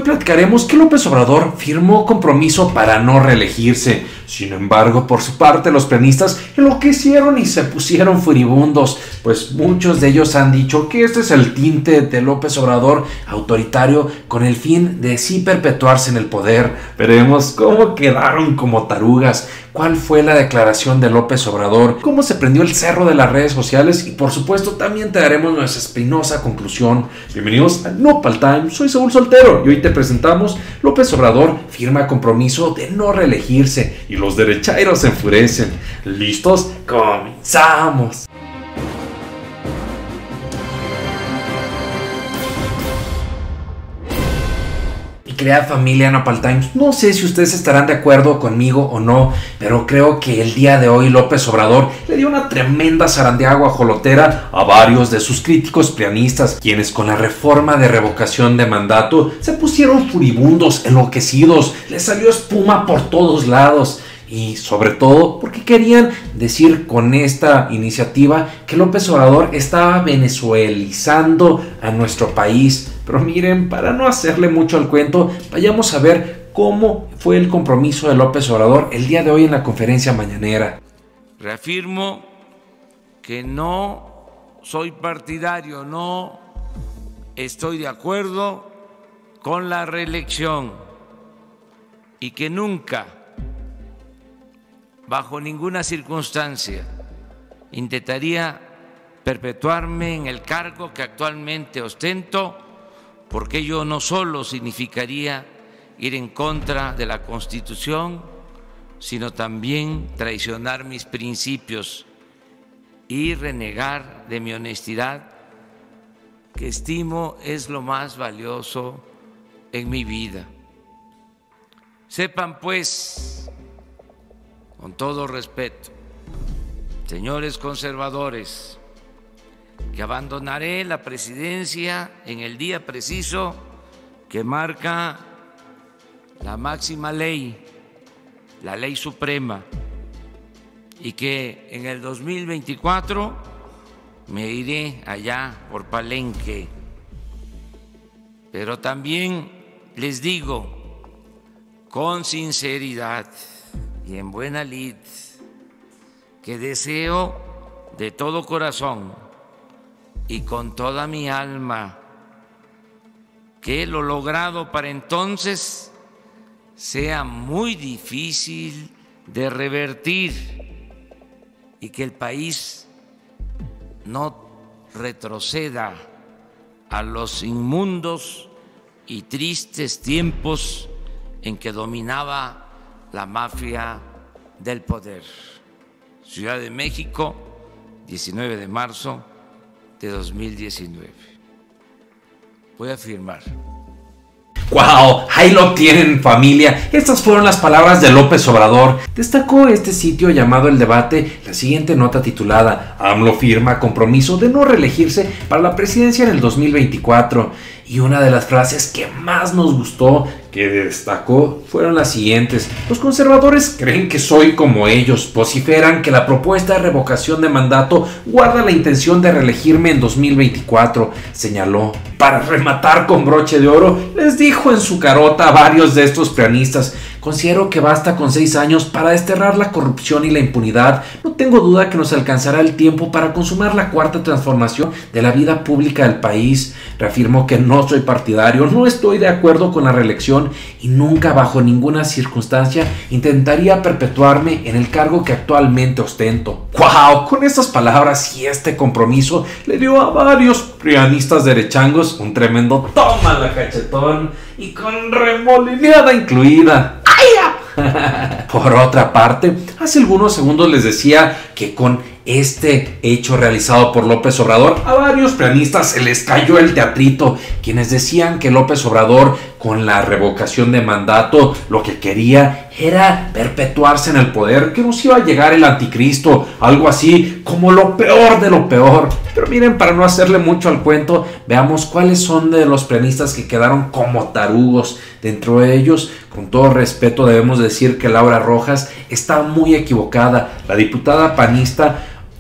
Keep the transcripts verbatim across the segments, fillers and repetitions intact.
platicaremos que López Obrador firmó compromiso para no reelegirse. Sin embargo, por su parte, los prianistas enloquecieron y se pusieron furibundos, pues muchos de ellos han dicho que este es el tinte de López Obrador autoritario con el fin de sí perpetuarse en el poder. Veremos cómo quedaron como tarugas, cuál fue la declaración de López Obrador, cómo se prendió el cerro de las redes sociales y por supuesto también te daremos nuestra espinosa conclusión. Bienvenidos a Nopal Time, soy Saúl Soltero y hoy te presentamos: López Obrador firma compromiso de no reelegirse y los derechairos se enfurecen. ¿Listos? ¡Comenzamos! Querida familia Nopal Times, no sé si ustedes estarán de acuerdo conmigo o no, pero creo que el día de hoy López Obrador le dio una tremenda zarandeada guajolotera a varios de sus críticos prianistas, quienes con la reforma de revocación de mandato se pusieron furibundos, enloquecidos, les salió espuma por todos lados. Y sobre todo porque querían decir con esta iniciativa que López Obrador estaba venezuelizando a nuestro país. Pero miren, para no hacerle mucho al cuento, vayamos a ver cómo fue el compromiso de López Obrador el día de hoy en la conferencia mañanera. Reafirmo que no soy partidario, no estoy de acuerdo con la reelección y que nunca, bajo ninguna circunstancia, intentaría perpetuarme en el cargo que actualmente ostento, porque ello no solo significaría ir en contra de la Constitución, sino también traicionar mis principios y renegar de mi honestidad, que estimo es lo más valioso en mi vida. Sepan pues, con todo respeto, señores conservadores, que abandonaré la presidencia en el día preciso que marca la máxima ley, la ley suprema, y que en el dos mil veinticuatro me iré allá por Palenque. Pero también les digo con sinceridad y en buena lid que deseo de todo corazón y con toda mi alma que lo logrado para entonces sea muy difícil de revertir y que el país no retroceda a los inmundos y tristes tiempos en que dominaba la mafia del poder. Ciudad de México, diecinueve de marzo de dos mil diecinueve. Voy a firmar. ¡Wow! Ahí lo tienen, familia. Estas fueron las palabras de López Obrador. Destacó este sitio llamado El Debate la siguiente nota titulada: AMLO firma compromiso de no reelegirse para la presidencia en el dos mil veinticuatro. Y una de las frases que más nos gustó, que destacó, fueron las siguientes: los conservadores creen que soy como ellos, vociferan que la propuesta de revocación de mandato guarda la intención de reelegirme en dos mil veinticuatro, señaló. Para rematar con broche de oro, les dijo en su carota a varios de estos prianistas: considero que basta con seis años para desterrar la corrupción y la impunidad. No tengo duda que nos alcanzará el tiempo para consumar la cuarta transformación de la vida pública del país. Reafirmó que no soy partidario, no estoy de acuerdo con la reelección y nunca bajo ninguna circunstancia intentaría perpetuarme en el cargo que actualmente ostento. ¡Wow! Con estas palabras y este compromiso le dio a varios prianistas derechangos un tremendo toma la cachetón y con remolineada incluida. Por otra parte, hace algunos segundos les decía que con este hecho realizado por López Obrador, a varios prianistas se les cayó el teatrito, quienes decían que López Obrador, con la revocación de mandato, lo que quería era perpetuarse en el poder, que nos iba a llegar el anticristo, algo así como lo peor de lo peor. Pero miren, para no hacerle mucho al cuento, veamos cuáles son de los prianistas que quedaron como tarugos. Dentro de ellos, con todo respeto, debemos decir que Laura Rojas está muy equivocada. La diputada panista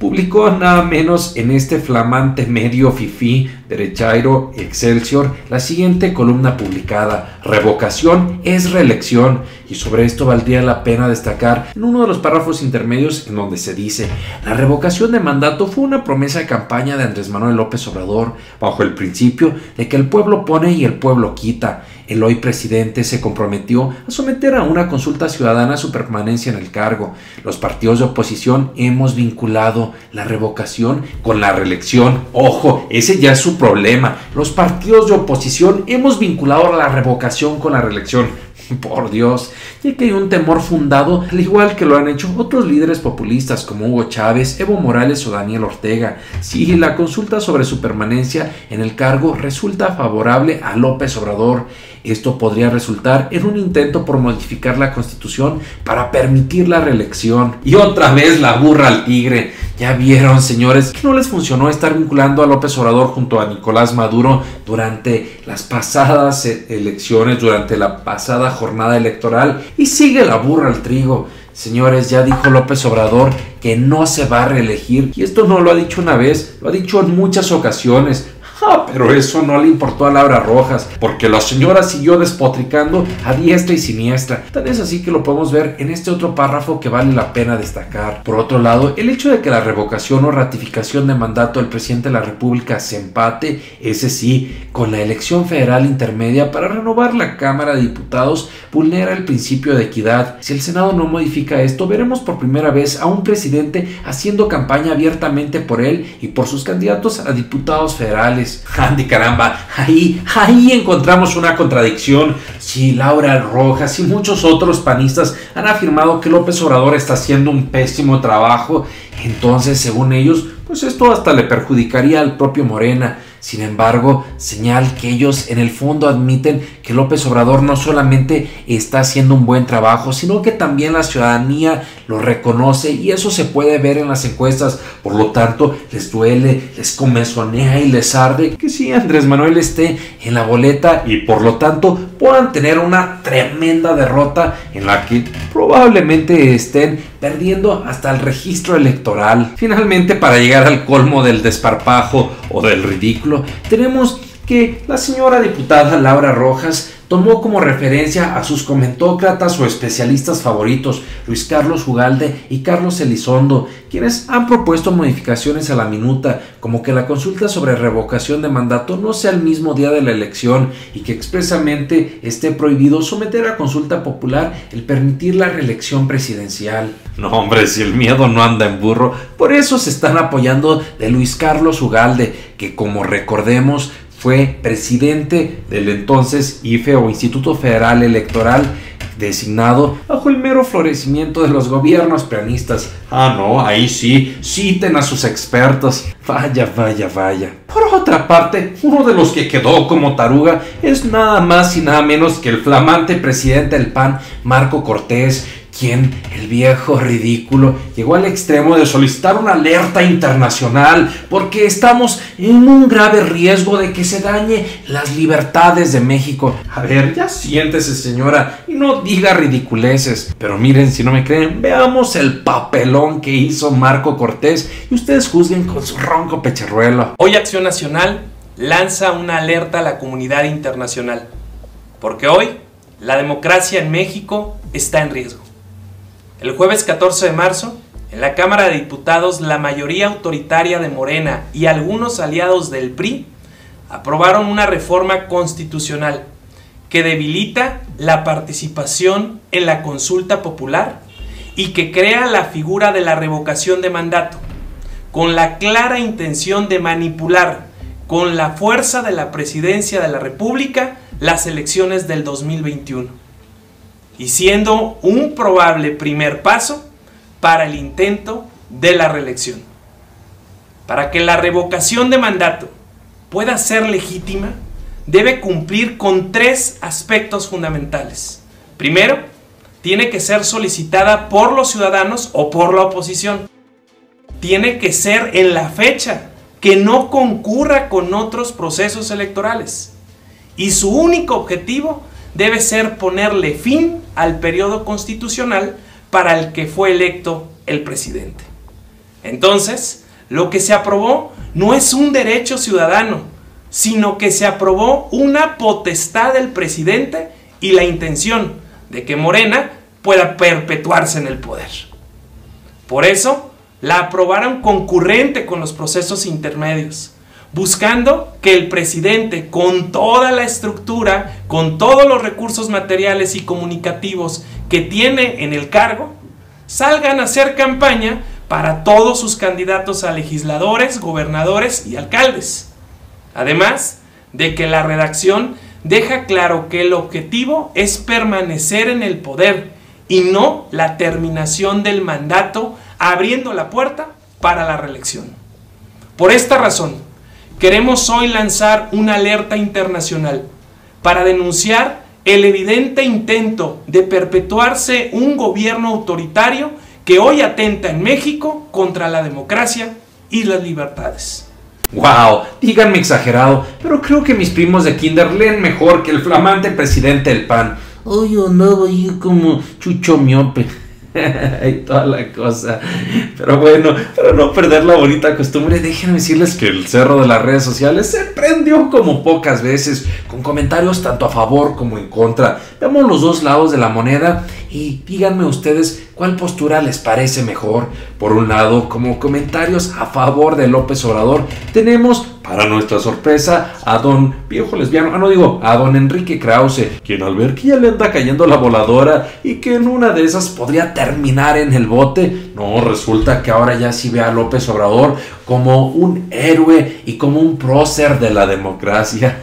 publicó nada menos en este flamante medio fifí derechairo Excelsior la siguiente columna publicada: revocación es reelección. Y sobre esto valdría la pena destacar en uno de los párrafos intermedios en donde se dice: la revocación de mandato fue una promesa de campaña de Andrés Manuel López Obrador bajo el principio de que el pueblo pone y el pueblo quita. El hoy presidente se comprometió a someter a una consulta ciudadana su permanencia en el cargo. Los partidos de oposición hemos vinculado la revocación con la reelección. Ojo, ese ya es su problema. Los partidos de oposición hemos vinculado la revocación con la reelección. Por Dios, ya que hay un temor fundado, al igual que lo han hecho otros líderes populistas como Hugo Chávez, Evo Morales o Daniel Ortega. Si la consulta sobre su permanencia en el cargo resulta favorable a López Obrador, esto podría resultar en un intento por modificar la Constitución para permitir la reelección. Y otra vez la burra al tigre. Ya vieron, señores, que no les funcionó estar vinculando a López Obrador junto a Nicolás Maduro durante las pasadas elecciones, durante la pasada jornada electoral, y sigue la burra al trigo. Señores, ya dijo López Obrador que no se va a reelegir, y esto no lo ha dicho una vez, lo ha dicho en muchas ocasiones. Ah, pero eso no le importó a Laura Rojas, porque la señora siguió despotricando a diestra y siniestra. Tan es así que lo podemos ver en este otro párrafo que vale la pena destacar. Por otro lado, el hecho de que la revocación o ratificación de mandato del presidente de la República se empate, ese sí, con la elección federal intermedia para renovar la Cámara de Diputados, vulnera el principio de equidad. Si el Senado no modifica esto, veremos por primera vez a un presidente haciendo campaña abiertamente por él y por sus candidatos a diputados federales. Andy, caramba, ahí, ahí encontramos una contradicción. Si Laura Rojas y muchos otros panistas han afirmado que López Obrador está haciendo un pésimo trabajo, entonces, según ellos, pues esto hasta le perjudicaría al propio Morena. Sin embargo, señal que ellos en el fondo admiten que López Obrador no solamente está haciendo un buen trabajo, sino que también la ciudadanía lo reconoce, y eso se puede ver en las encuestas. Por lo tanto, les duele, les comezonea y les arde que sí, Andrés Manuel esté en la boleta y por lo tanto puedan tener una tremenda derrota en la que probablemente estén perdiendo hasta el registro electoral. Finalmente, para llegar al colmo del desparpajo o del ridículo, tenemos que la señora diputada Laura Rojas tomó como referencia a sus comentócratas o especialistas favoritos, Luis Carlos Ugalde y Carlos Elizondo, quienes han propuesto modificaciones a la minuta, como que la consulta sobre revocación de mandato no sea el mismo día de la elección y que expresamente esté prohibido someter a consulta popular el permitir la reelección presidencial. No, hombre, si el miedo no anda en burro, por eso se están apoyando de Luis Carlos Ugalde, que, como recordemos, fue presidente del entonces I F E o Instituto Federal Electoral, designado bajo el mero florecimiento de los gobiernos peanistas. Ah, no, ahí sí, citen a sus expertos. Vaya, vaya, vaya. Por otra parte, uno de los que quedó como taruga es nada más y nada menos que el flamante presidente del P A N, Marco Cortés, quien, el viejo ridículo, llegó al extremo de solicitar una alerta internacional porque estamos en un grave riesgo de que se dañe las libertades de México. A ver, ya siéntese, señora, y no diga ridiculeces. Pero miren, si no me creen, veamos el papelón que hizo Marco Cortés y ustedes juzguen con su ronco pecharruelo. Hoy Acción Nacional lanza una alerta a la comunidad internacional, porque hoy la democracia en México está en riesgo. El jueves catorce de marzo, en la Cámara de Diputados, la mayoría autoritaria de Morena y algunos aliados del P R I aprobaron una reforma constitucional que debilita la participación en la consulta popular y que crea la figura de la revocación de mandato, con la clara intención de manipular con la fuerza de la presidencia de la República las elecciones del dos mil veintiuno. Y siendo un probable primer paso para el intento de la reelección. Para que la revocación de mandato pueda ser legítima, debe cumplir con tres aspectos fundamentales. Primero, tiene que ser solicitada por los ciudadanos o por la oposición. Tiene que ser en la fecha, que no concurra con otros procesos electorales. Y su único objetivo debe ser ponerle fin al periodo constitucional para el que fue electo el presidente. Entonces, lo que se aprobó no es un derecho ciudadano, sino que se aprobó una potestad del presidente y la intención de que Morena pueda perpetuarse en el poder. Por eso, la aprobaron concurrente con los procesos intermedios, buscando que el presidente, con toda la estructura, con todos los recursos materiales y comunicativos que tiene en el cargo, salgan a hacer campaña para todos sus candidatos a legisladores, gobernadores y alcaldes. Además de que la redacción deja claro que el objetivo es permanecer en el poder y no la terminación del mandato, abriendo la puerta para la reelección. Por esta razón, queremos hoy lanzar una alerta internacional para denunciar el evidente intento de perpetuarse un gobierno autoritario que hoy atenta en México contra la democracia y las libertades. Wow, díganme exagerado, pero creo que mis primos de kinder leen mejor que el flamante presidente del P A N. Hoy andaba yo como chucho miope y toda la cosa. Pero bueno, para no perder la bonita costumbre, déjenme decirles que el cerro de las redes sociales se prendió como pocas veces, con comentarios tanto a favor como en contra. Veamos los dos lados de la moneda y díganme ustedes cuál postura les parece mejor. Por un lado, como comentarios a favor de López Obrador, tenemos, para nuestra sorpresa, a don viejo lesbiano, ah no digo, a don Enrique Krause, quien al ver que ya le anda cayendo la voladora y que en una de esas podría terminar en el bote, no, resulta que ahora ya sí ve a López Obrador como un héroe y como un prócer de la democracia.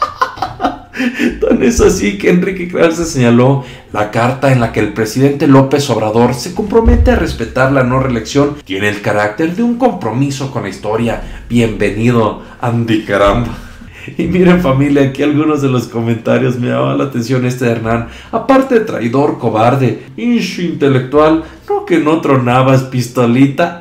Tan es así que Enrique Krause señaló la carta en la que el presidente López Obrador se compromete a respetar la no reelección tiene el carácter de un compromiso con la historia. Bienvenido, Andy caramba. Y miren familia, aquí algunos de los comentarios me llamaban la atención este de Hernán. Aparte de traidor, cobarde, incho intelectual, no que no tronabas pistolita.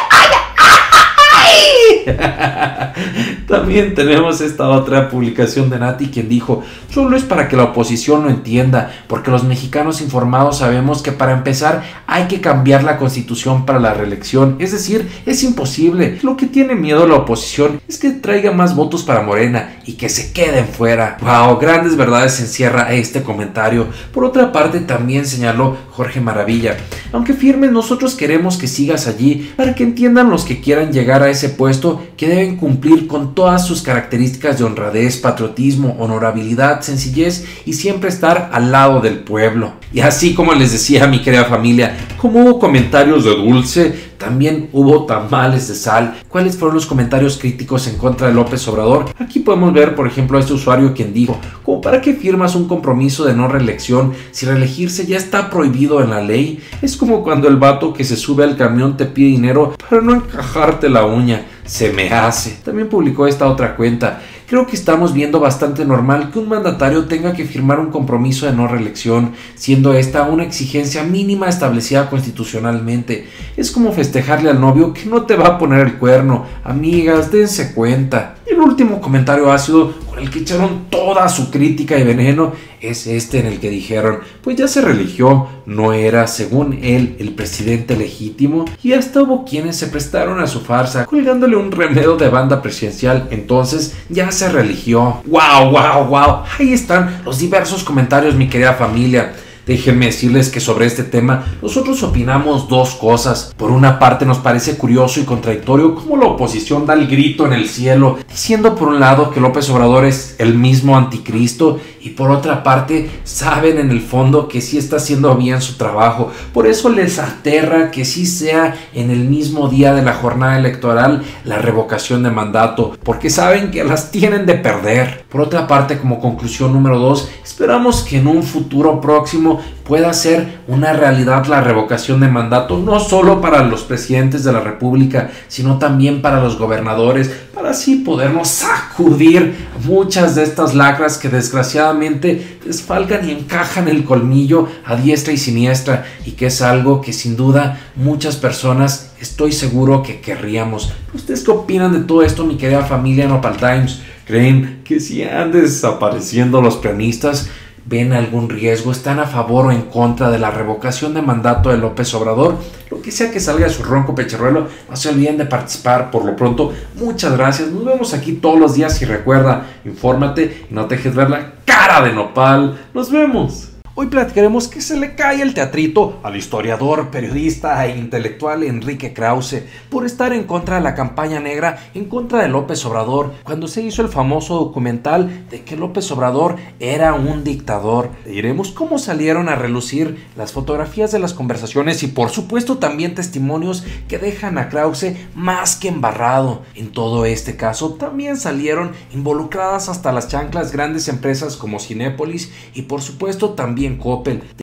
También tenemos esta otra publicación de Nati quien dijo: solo es para que la oposición lo entienda, porque los mexicanos informados sabemos que para empezar hay que cambiar la constitución para la reelección, es decir, es imposible. Lo que tiene miedo la oposición es que traiga más votos para Morena y que se queden fuera. Wow, grandes verdades encierra este comentario. Por otra parte también señaló Jorge Maravilla: aunque firmes, nosotros queremos que sigas allí para que entiendan los que quieran llegar a ese puesto que deben cumplir con todas sus características de honradez, patriotismo, honorabilidad, sencillez y siempre estar al lado del pueblo. Y así como les decía mi querida familia, como hubo comentarios de dulce, también hubo tamales de sal. ¿Cuáles fueron los comentarios críticos en contra de López Obrador? Aquí podemos ver, por ejemplo, a este usuario quien dijo: ¿cómo para qué firmas un compromiso de no reelección si reelegirse ya está prohibido en la ley? Es como cuando el vato que se sube al camión te pide dinero para no encajarte la uña. Se me hace. También publicó esta otra cuenta: creo que estamos viendo bastante normal que un mandatario tenga que firmar un compromiso de no reelección, siendo esta una exigencia mínima establecida constitucionalmente. Es como festejarle al novio que no te va a poner el cuerno. Amigas, dense cuenta. Y el último comentario ácido con el que echaron toda su crítica y veneno es este, en el que dijeron: pues ya se religió, no era según él el presidente legítimo, y hasta hubo quienes se prestaron a su farsa colgándole un remedio de banda presidencial, entonces ya se religió. Wow, wow, wow, ahí están los diversos comentarios, mi querida familia. Déjenme decirles que sobre este tema nosotros opinamos dos cosas. Por una parte, nos parece curioso y contradictorio cómo la oposición da el grito en el cielo, diciendo por un lado que López Obrador es el mismo anticristo, y por otra parte saben en el fondo que sí está haciendo bien su trabajo. Por eso les aterra que sí sea en el mismo día de la jornada electoral la revocación de mandato, porque saben que las tienen de perder. Por otra parte, como conclusión número dos, esperamos que en un futuro próximo pueda ser una realidad la revocación de mandato, no solo para los presidentes de la República, sino también para los gobernadores, para así podernos sacudir muchas de estas lacras que desgraciadamente desfalcan y encajan el colmillo a diestra y siniestra, y que es algo que sin duda muchas personas estoy seguro que querríamos. ¿Ustedes qué opinan de todo esto, mi querida familia Nopal Times? ¿Creen que si han desapareciendo los pianistas? ven algún riesgo, están a favor o en contra de la revocación de mandato de López Obrador, lo que sea que salga de su ronco pecharruelo, no se olviden de participar. Por lo pronto, muchas gracias, nos vemos aquí todos los días y recuerda, infórmate y no te dejes ver la cara de nopal. Nos vemos. Hoy platicaremos que se le cae el teatrito al historiador, periodista e intelectual Enrique Krause por estar en contra de la campaña negra en contra de López Obrador, cuando se hizo el famoso documental de que López Obrador era un dictador. Diremos cómo salieron a relucir las fotografías de las conversaciones y por supuesto también testimonios que dejan a Krause más que embarrado. En todo este caso también salieron involucradas hasta las chanclas grandes empresas como Cinépolis y por supuesto también Coppel.